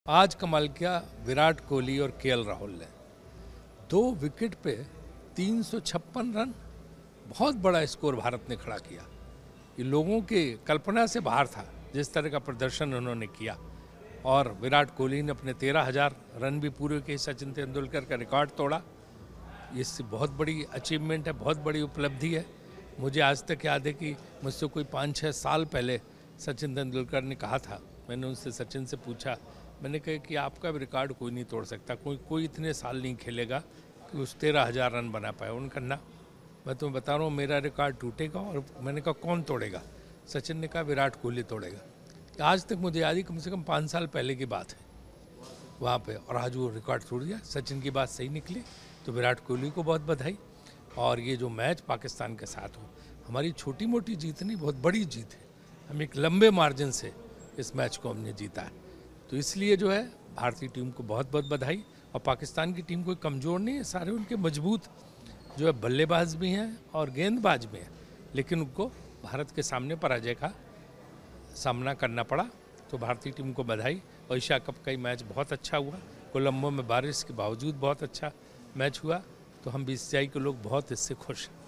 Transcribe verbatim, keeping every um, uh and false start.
आज कमाल किया विराट कोहली और केएल राहुल ने। दो विकेट पे तीन सौ छप्पन रन, बहुत बड़ा स्कोर भारत ने खड़ा किया। ये लोगों के कल्पना से बाहर था जिस तरह का प्रदर्शन उन्होंने किया। और विराट कोहली ने अपने तेरह हजार रन भी पूरे किए, सचिन तेंदुलकर का रिकॉर्ड तोड़ा। इससे बहुत बड़ी अचीवमेंट है, बहुत बड़ी उपलब्धि है। मुझे आज तक याद है कि मुझसे कोई पाँच छः साल पहले सचिन तेंदुलकर ने कहा था, मैंने उनसे सचिन से पूछा, मैंने कहा कि आपका भी रिकॉर्ड कोई नहीं तोड़ सकता, कोई कोई इतने साल नहीं खेलेगा कि उस तेरह हज़ार रन बना पाए। उनका ना, मैं तुम्हें बता रहा हूँ मेरा रिकॉर्ड टूटेगा। और मैंने कहा कौन तोड़ेगा? सचिन ने कहा विराट कोहली तोड़ेगा। आज तक मुझे याद है, कम से कम पाँच साल पहले की बात है वहाँ पे, और आज वो रिकॉर्ड तोड़ दिया। सचिन की बात सही निकली तो विराट कोहली को बहुत बधाई। और ये जो मैच पाकिस्तान के साथ हो, हमारी छोटी मोटी जीत नहीं, बहुत बड़ी जीत है। हम एक लंबे मार्जिन से इस मैच को हमने जीता है। तो इसलिए जो है भारतीय टीम को बहुत बहुत बधाई। और पाकिस्तान की टीम कोई कमज़ोर नहीं है, सारे उनके मजबूत जो है बल्लेबाज भी हैं और गेंदबाज भी हैं, लेकिन उनको भारत के सामने पराजय का सामना करना पड़ा। तो भारतीय टीम को बधाई। और एशिया कप का ही मैच बहुत अच्छा हुआ। कोलंबो में बारिश के बावजूद बहुत अच्छा मैच हुआ। तो हम बीसीसीआई के लोग बहुत इससे खुश हैं।